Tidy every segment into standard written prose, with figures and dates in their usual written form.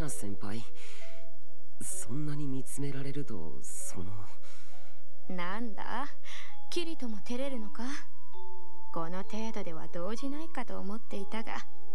ナ先輩、そんなに見つめられると、 なんだ、キリトも照れるのか。この程度では動じないかと思っていたが。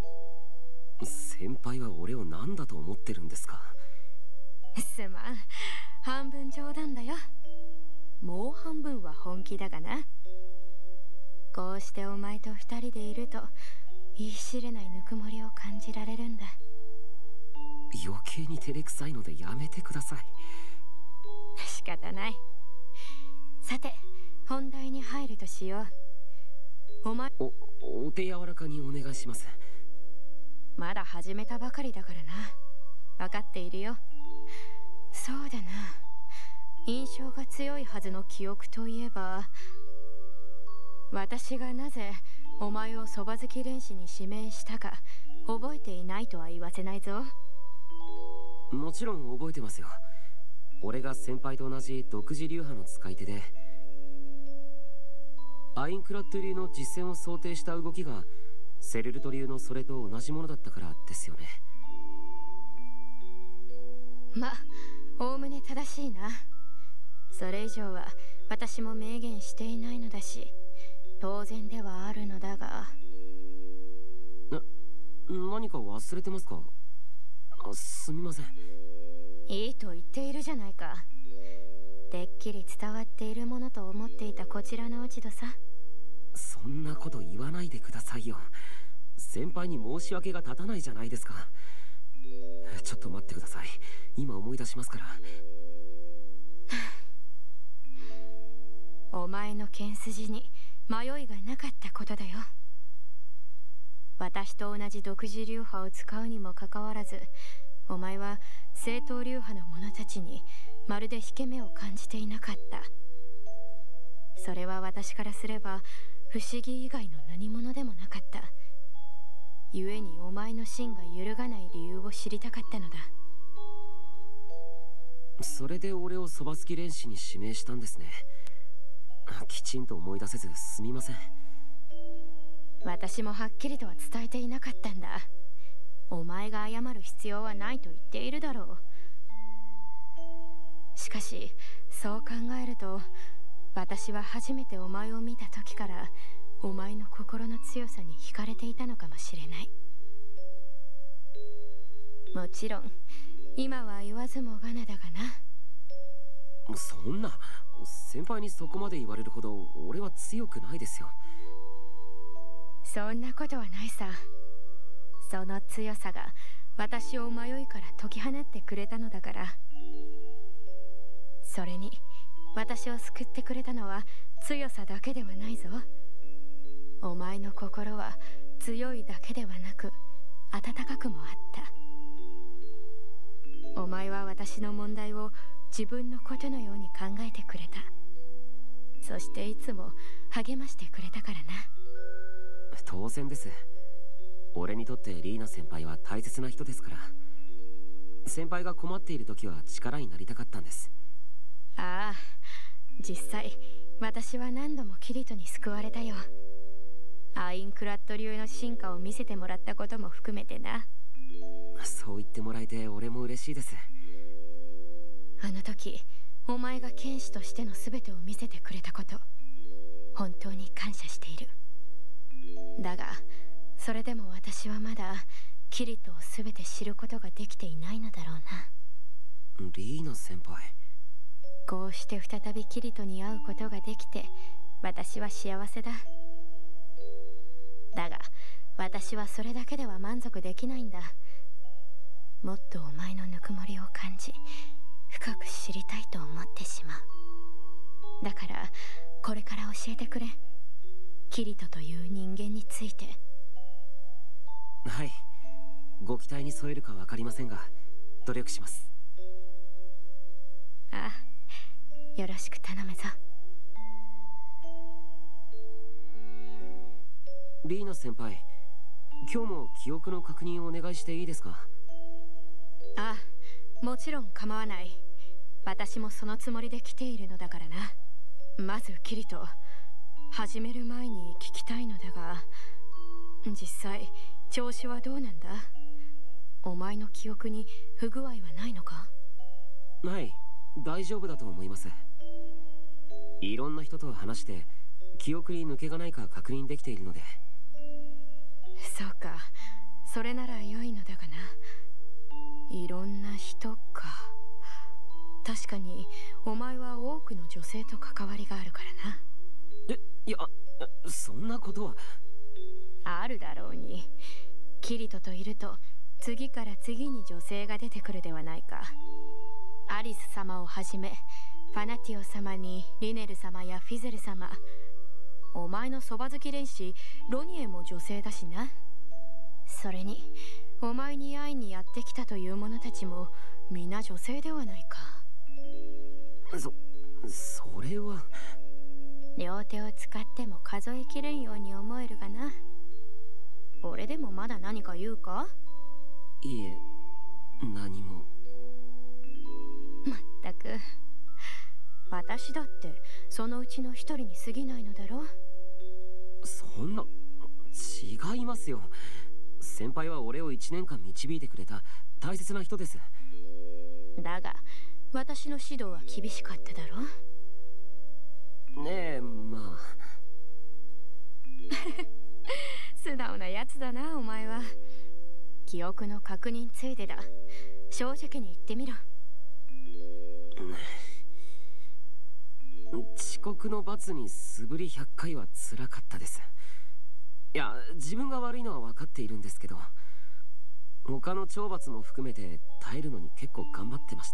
先輩は俺を何だと思ってるんですか。 すまん、半分冗談だよ。もう半分は本気だがな。こうしてお前と二人でいると言い知れないぬくもりを感じられるんだ。 余計に照れくさいのでやめてください。 仕方ない。さて、本題に入るとしよう。 お手柔らかにお願いします。 まだ始めたばかりだからな。分かっているよ。そうだな、印象が強いはずの記憶といえば、私がなぜお前をそば好き練士に指名したか覚えていないとは言わせないぞ。 もちろん覚えてますよ。俺が先輩と同じ独自流派の使い手で、アインクラッド流の実戦を想定した動きがセルルト流のそれと同じものだったからですよね。 ま、おおむね正しいな。それ以上は私も明言していないのだし、当然ではあるのだが。 何か忘れてますか。すみません。 いいと言っているじゃないか。てっきり伝わっているものと思っていたこちらの落ち度さ。 そんなこと言わないでくださいよ。先輩に申し訳が立たないじゃないですか。ちょっと待ってください。今思い出しますから。 お前の剣筋に迷いがなかったことだよ。私と同じ独自流派を使うにもかかわらず、お前は正統流派の者たちにまるで引け目を感じていなかった。それは私からすれば不思議以外の何者でもなかった。故にお前の心が揺るがない理由を知りたかったのだ。 それで俺をそば好き練士に指名したんですね。きちんと思い出せずすみません。 私もはっきりとは伝えていなかったんだ。お前が謝る必要はないと言っているだろう。しかしそう考えると、私は初めてお前を見た時からお前の心の強さに惹かれていたのかもしれない。もちろん今は言わずもがなだがな。 そんな、先輩にそこまで言われるほど俺は強くないですよ。 そんなことはないさ。その強さが私を迷いから解き放ってくれたのだから。それに私を救ってくれたのは強さだけではないぞ。お前の心は強いだけではなく温かくもあった。お前は私の問題を自分のことのように考えてくれた。そしていつも励ましてくれたからな。 当然です。俺にとってリーナ先輩は大切な人ですから。先輩が困っている時は力になりたかったんです。 ああ、実際私は何度もキリトに救われたよ。アインクラッド流の進化を見せてもらったことも含めてな。 そう言ってもらえて俺も嬉しいです。 あの時お前が剣士としての全てを見せてくれたこと、本当に感謝している。だがそれでも私はまだキリトを全て知ることができていないのだろうな。 リーナ先輩、 こうして再びキリトに会うことができて私は幸せだ。だが私はそれだけでは満足できないんだ。もっとお前のぬくもりを感じ深く知りたいと思ってしまう。だからこれから教えてくれ、キリトという人間について。 はい、ご期待に添えるか分かりませんが努力します。 ああ、よろしく頼むぞ。 リーナ先輩、今日も記憶の確認をお願いしていいですか。 ああ、もちろん構わない。私もそのつもりで来ているのだからな。まずキリト、始める前に聞きたいのだが、実際調子はどうなんだ。 お前の記憶に不具合はないのか？ はい、大丈夫だと思います。いろんな人と話して記憶に抜けがないか確認できているので。 そうか、それなら良いのだがな。いろんな人か。確かにお前は多くの女性と関わりがあるからな。 いや、そんなことは。 あるだろうに。キリトといると次から次に女性が出てくるではないか。アリス様をはじめ、ファナティオ様にリネル様やフィゼル様、お前のそば好き連士ロニエも女性だしな。それにお前に会いにやってきたという者たちも皆女性ではないか。 それは。 両手を使っても数えきれんように思えるがな。俺でもまだ何か言うか？ いえ、何も。 まったく、私だってそのうちの一人に過ぎないのだろ。 そんな、違いますよ。先輩は俺を1年間導いてくれた大切な人です。 だが私の指導は厳しかっただろ。 ねえ、まあ素直なやつだな、お前は。記憶の確認ついでだ。正直に言ってみろ。 遅刻の罰に素振り100回は辛かったです。いや、自分が悪いのは分かっているんですけど、他の懲罰も含めて耐えるのに結構頑張ってました。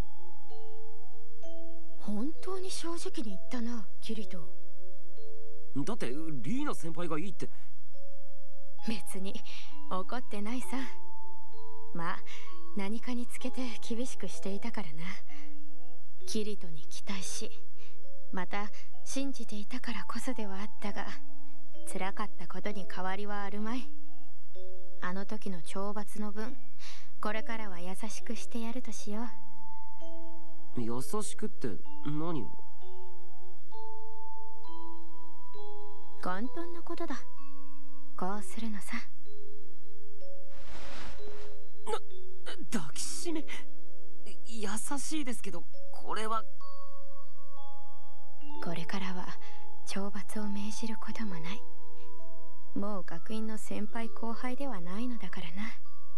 本当に正直に言ったな、キリト。 だってリーナ先輩がいいって。 別に怒ってないさ。まあ何かにつけて厳しくしていたからな。キリトに期待し、また信じていたからこそではあったが、辛かったことに変わりはあるまい。あの時の懲罰の分、これからは優しくしてやるとしよう。 優しくって何を？ 簡単なことだ。こうするのさ。 抱きしめ。優しいですけど、これは。 これからは懲罰を命じることもない。もう学院の先輩後輩ではないのだからな。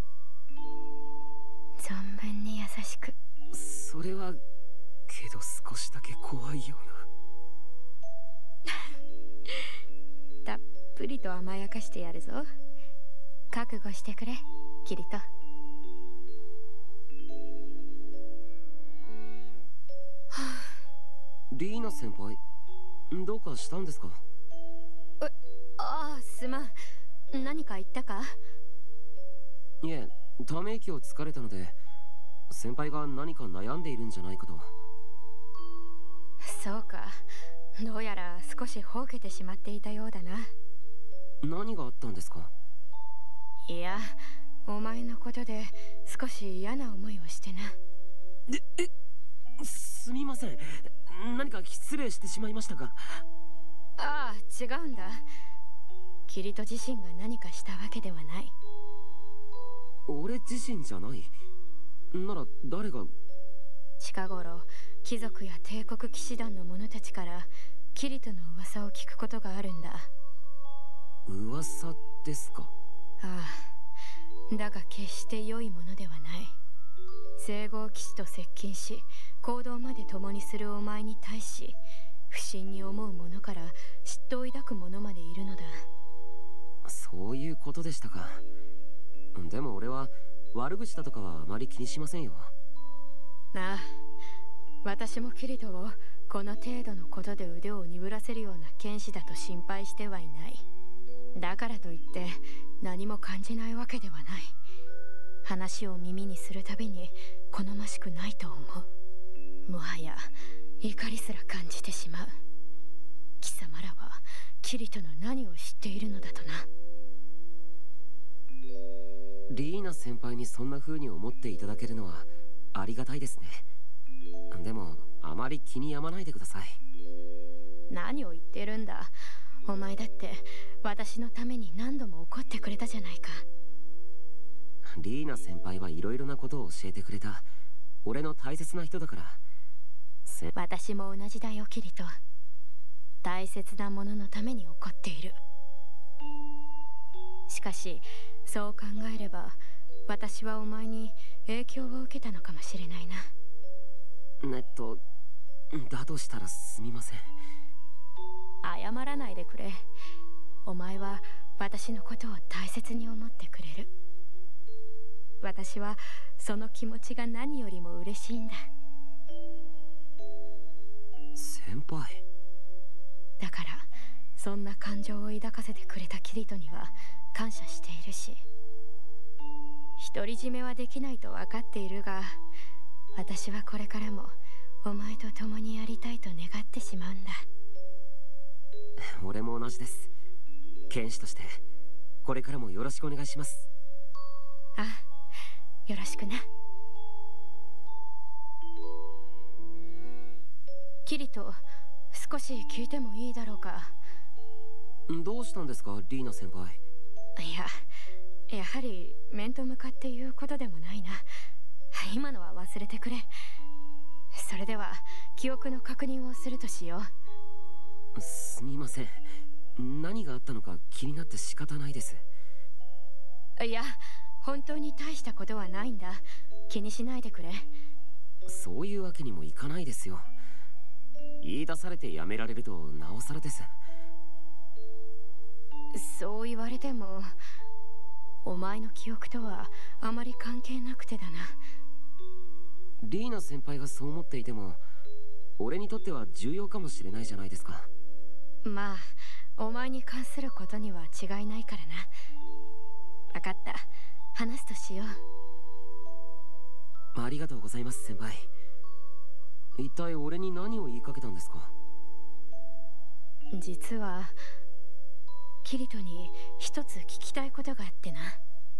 存分に優しく。 それはけど少しだけ怖いような。たっぷりと甘やかしてやるぞ。覚悟してくれ、キリト。 リーナ先輩、どうかしたんですか？ ああ、すまん。何か言ったか？ いえ、ため息をつかれたので、先輩が何か悩んでいるんじゃないかと。 そうか、どうやら少しほうけてしまっていたようだな。 何があったんですか？ いや、お前のことで少し嫌な思いをしてな。 すみません。何か失礼してしまいましたか？ ああ、違うんだ。キリト自身が何かしたわけではない。 俺自身じゃない？なら誰が？ 近頃、貴族や帝国騎士団の者たちからキリトの噂を聞くことがあるんだ。 噂ですか？ ああ、だが決して良いものではない。聖号騎士と接近し、行動まで共にするお前に対し、不審に思う者から嫉妬を抱く者までいるのだ。 そういうことでしたか。でも俺は悪口だとかはあまり気にしませんよ。 ああ、私もキリトをこの程度のことで腕を鈍らせるような剣士だと心配してはいない。だからといって何も感じないわけではない。話を耳にするたびに好ましくないと思う。もはや怒りすら感じてしまう。貴様らはキリトの何を知っているのだとな。 リーナ先輩にそんな風に思っていただけるのはありがたいですね。でもあまり気に病まないでください。 何を言ってるんだ。お前だって私のために何度も怒ってくれたじゃないか。 リーナ先輩はいろいろなことを教えてくれた。俺の大切な人だから。 私も同じだよキリト。大切なもののために怒っている。しかしそう考えれば私はお前に影響を受けたのかもしれないな。 だとしたらすみません。 謝らないでくれ。お前は私のことを大切に思ってくれる。私はその気持ちが何よりも嬉しいんだ。 先輩。 だからそんな感情を抱かせてくれたキリトには感謝しているし、独り占めはできないと分かっているが、私はこれからもお前と共にやりたいと願ってしまうんだ。 俺も同じです。剣士としてこれからもよろしくお願いします。 ああ、よろしくな。キリト、少し聞いてもいいだろうか。 どうしたんですか、リーナ先輩。 やはり面と向かって言うことでもないな。今のは忘れてくれ。それでは記憶の確認をするとしよう。すみません。何があったのか気になって仕方ないです。 いや、本当に大したことはないんだ。気にしないでくれ。 そういうわけにもいかないですよ。言い出されてやめられるとなおさらです。 そう言われてもお前の記憶とはあまり関係なくてだな。 リーナ先輩がそう思っていても俺にとっては重要かもしれないじゃないですか。 まあお前に関することには違いないからな。分かった、話すとしよう。ありがとうございます先輩。一体俺に何を言いかけたんですか。 実はキリトに一つ聞きたいことがあってな。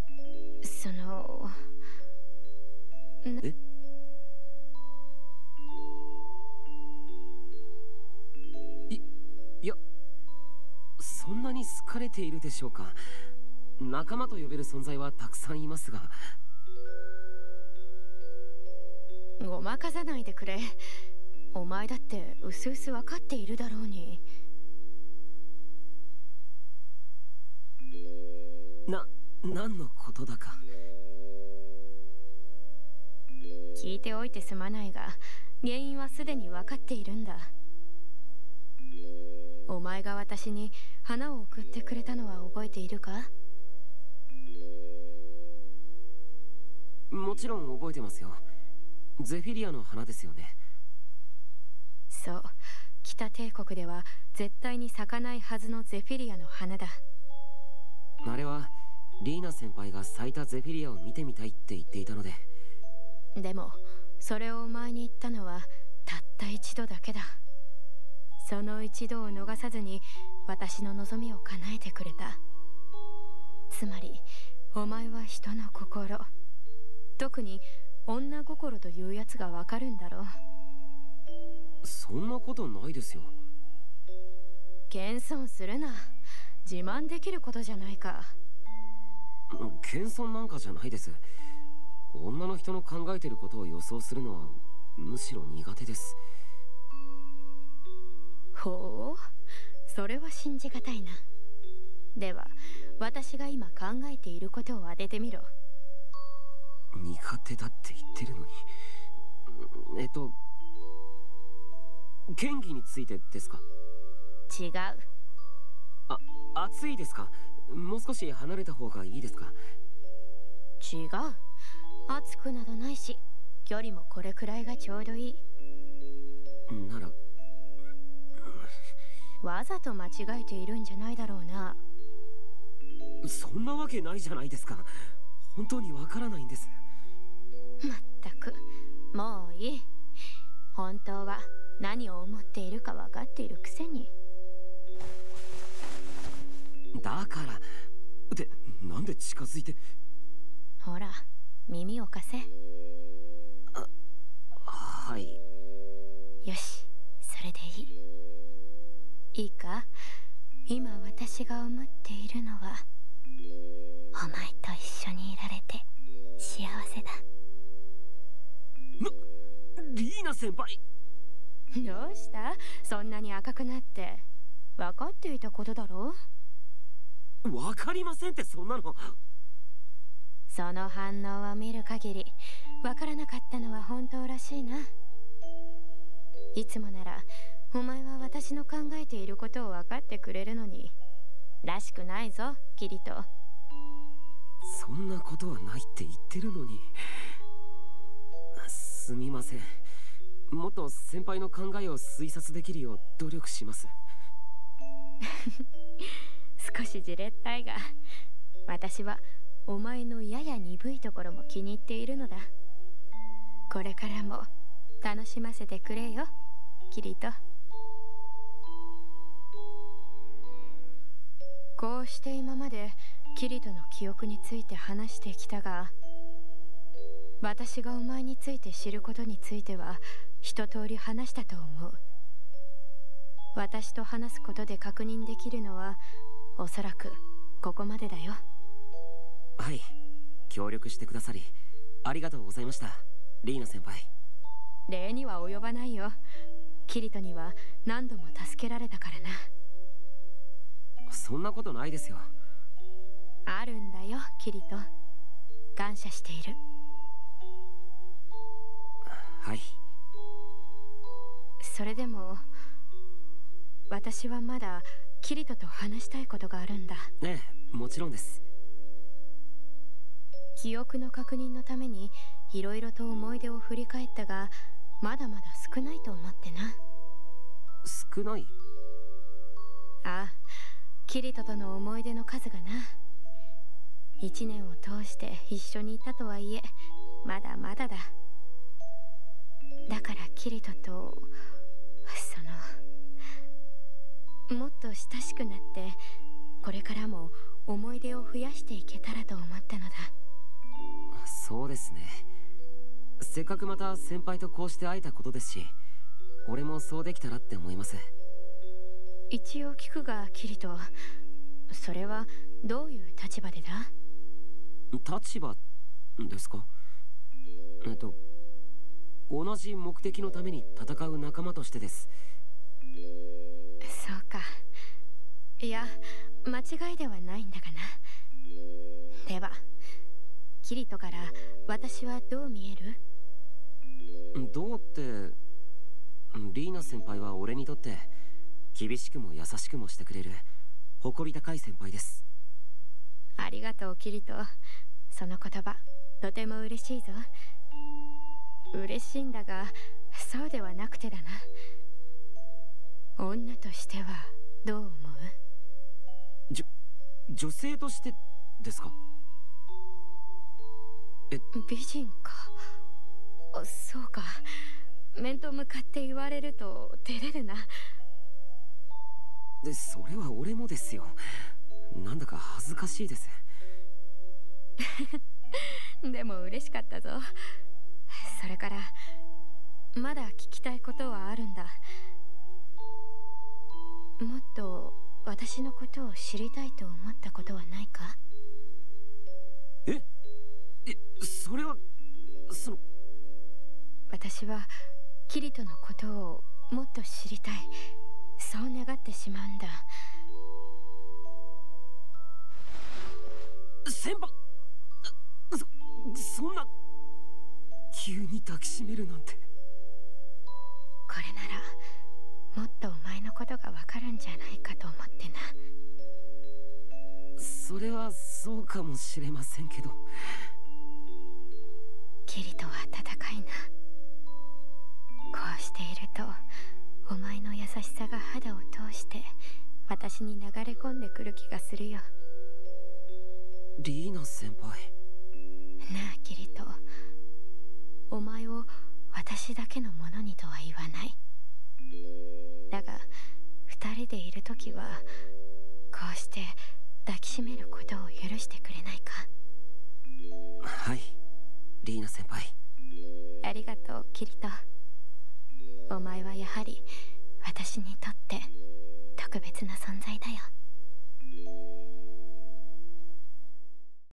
いや、そんなに好かれているでしょうか。仲間と呼べる存在はたくさんいますが。 ごまかさないでくれ。お前だってうすうす分かっているだろうに。 何のことだか。 聞いておいてすまないが、原因はすでに分かっているんだ。お前が私に花を送ってくれたのは覚えているか？ もちろん覚えてますよ。ゼフィリアの花ですよね。 そう、北帝国では絶対に咲かないはずのゼフィリアの花だ。 あれはリーナ先輩が咲いたゼフィリアを見てみたいって言っていたので。 でもそれをお前に言ったのはたった一度だけだ。その一度を逃さずに私の望みを叶えてくれた。つまりお前は人の心、特に女心というやつがわかるんだろう。 そんなことないですよ。 謙遜するな。自慢できることじゃないか。 謙遜なんかじゃないです。女の人の考えてることを予想するのはむしろ苦手です。 ほう、それは信じがたいな。では私が今考えていることを当ててみろ。 苦手だって言ってるのに。剣技についてですか？ 違う。 暑いですか？もう少し離れた方がいいですか？ 違う。暑くなどないし、距離もこれくらいがちょうどいい。 ならわざと間違えているんじゃないだろうな。 そんなわけないじゃないですか。本当にわからないんです。 まったく、もういい。本当は何を思っているか分かっているくせに。 だからってなんで近づいて。 ほら、耳を貸せ。 はい。 よし、それでいい。いいか、今私が思っているのはお前と一緒にいられて幸せだ。 リーナ先輩。 どうした？そんなに赤くなって。分かっていたことだろ？ わかりませんって、そんなの。 その反応を見る限り分からなかったのは本当らしいな。いつもならお前は私の考えていることを分かってくれるのに、らしくないぞキリト。 そんなことはないって言ってるのに。すみません。もっと先輩の考えを推察できるよう努力します。 少しじれったいが、私はお前のやや鈍いところも気に入っているのだ。これからも楽しませてくれよキリト。こうして今までキリトの記憶について話してきたが、私がお前について知ることについては一通り話したと思う。私と話すことで確認できるのはおそらくここまでだよ。 はい、協力してくださりありがとうございました、リーナ先輩。 礼には及ばないよ。キリトには何度も助けられたからな。 そんなことないですよ。 あるんだよキリト。感謝している。 はい。 それでも私はまだキリトと話したいことがあるんだ。 ええ、もちろんです。 記憶の確認のためにいろいろと思い出を振り返ったが、まだまだ少ないと思ってな。 少ない？ ああ、キリトとの思い出の数がな。1年を通して一緒にいたとはいえまだまだだ。だからキリトともっと親しくなって、これからも思い出を増やしていけたらと思ったのだ。 そうですね。せっかくまた先輩とこうして会えたことですし、俺もそうできたらって思います。 一応聞くがキリト、それはどういう立場でだ？ 立場ですか？同じ目的のために戦う仲間としてです。 そうか。いや、間違いではないんだがな。ではキリトから私はどう見える？ どうって、リーナ先輩は俺にとって厳しくも優しくもしてくれる誇り高い先輩です。 ありがとうキリト。その言葉とても嬉しいぞ。嬉しいんだが、そうではなくてだな。女としてはどう思う？ 女性としてですか？ 美人か。そうか。面と向かって言われると照れるな。 で、それは俺もですよ。なんだか恥ずかしいです。 でも嬉しかったぞ。それからまだ聞きたいことはあるんだ。もっと私のことを知りたいと思ったことはないか？ それは私はキリトのことをもっと知りたい、そう願ってしまうんだ。 先輩、そんな急に抱きしめるなんて。 これならもっとお前のことがわかるんじゃないかと思ってな。 それはそうかもしれませんけど。 キリトは温かいな。こうしているとお前の優しさが肌を通して私に流れ込んでくる気がするよ。 リーナ先輩。 なあキリト、お前を私だけのものにとは言わない。だが二人でいるときはこうして抱きしめることを許してくれないか？ はい、リーナ先輩。 ありがとうキリト。お前はやはり私にとって特別な存在だよ。